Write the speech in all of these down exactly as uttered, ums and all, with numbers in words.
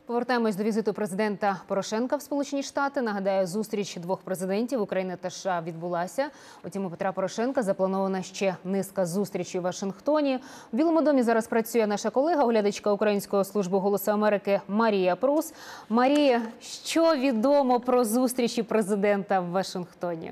Повертаємось до візиту президента Порошенка в Сполучені Штати. Нагадаю, зустріч двох президентів України та США відбулася. Утім, у Петра Порошенка запланована ще низка зустрічей у Вашингтоні. В Білому домі зараз працює наша колега, оглядачка Української служби «Голосу Америки» Марія Прус. Марія, що відомо про зустрічі президента в Вашингтоні?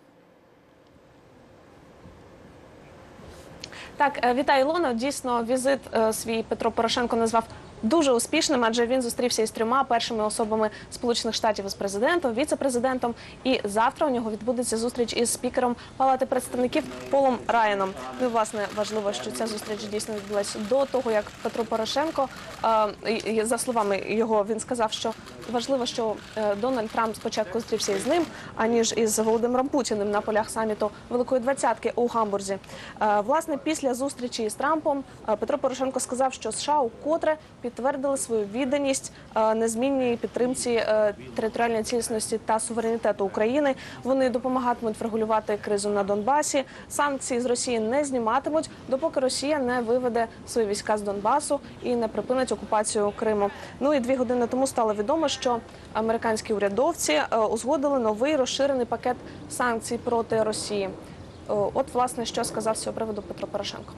Так, вітаю, Ілона. Дійсно, візит свій Петро Порошенко назвав дуже успішним, адже він зустрівся із трьома першими особами Сполучених Штатів, із президентом, віце-президентом. І завтра у нього відбудеться зустріч із спікером Палати представників Полом Райаном. Ну і, власне, важливо, що ця зустріч дійсно відбулася до того, як Петро Порошенко, за словами його, він сказав, що важливо, що Дональд Трамп спочатку зустрівся із ним, аніж із Володимиром Путіним на полях саміту Великої Двадцятки у Гамбурзі. Власне, після зустрічі із Трампом Петро Порошенко сказав, що США укотре підтвердили свою відданість незмінній підтримці територіальної цілісності та суверенітету України. Вони допомагатимуть врегулювати кризу на Донбасі. Санкції з Росії не зніматимуть, допоки Росія не виведе свої війська з Донбасу і не припинить окупацію Криму. Ну і дві години тому стало відомо, що американські урядовці узгодили новий розширений пакет санкцій проти Росії. От, власне, що сказав з цього приводу Петро Порошенко.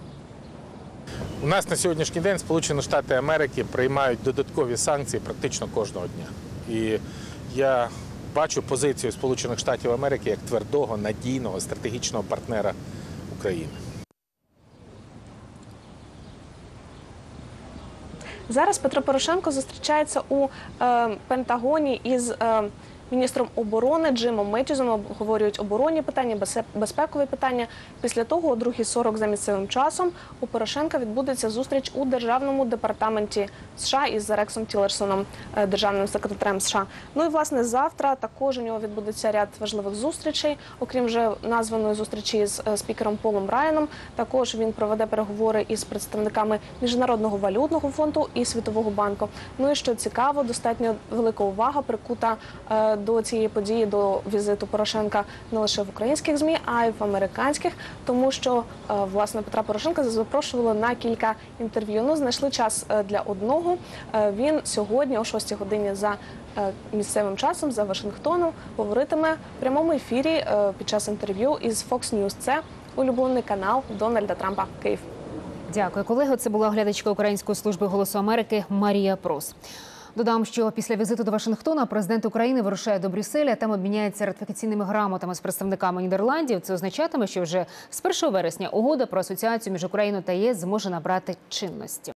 У нас на сьогоднішній день Сполучені Штати Америки приймають додаткові санкції практично кожного дня. І я бачу позицію Сполучених Штатів Америки як твердого, надійного, стратегічного партнера України. Зараз Петро Порошенко зустрічається у е, Пентагоні із е, міністром оборони Джимом Меттізом. Обговорюють оборонні питання, безпекові питання. Після того, о другій сорок за місцевим часом, у Порошенка відбудеться зустріч у Державному департаменті США із Рексом Тіллерсоном, державним секретарем США. Ну і, власне, завтра також у нього відбудеться ряд важливих зустрічей. Окрім вже названої зустрічі з спікером Полом Райаном, також він проведе переговори із представниками Міжнародного валютного фонду і Світового банку. Ну і, що цікаво, достатньо велика увага прикута до цієї події, до візиту Порошенка не лише в українських ЗМІ, а й в американських, тому що, власне, Петра Порошенка запрошували на кілька інтерв'ю. Ну, знайшли час для одного. Він сьогодні о шостій годині за місцевим часом, за Вашингтоном, говоритиме в прямому ефірі під час інтерв'ю із Fox News. Це улюблений канал Дональда Трампа. Київ. Дякую, колего. Це була оглядачка Української служби «Голосу Америки» Марія Прус. Додам, що після візиту до Вашингтона президент України вирушає до Брюсселя, там обміняється ратифікаційними грамотами з представниками Нідерландів. Це означатиме, що вже з першого вересня угода про асоціацію між Україною та ЄС зможе набрати чинності.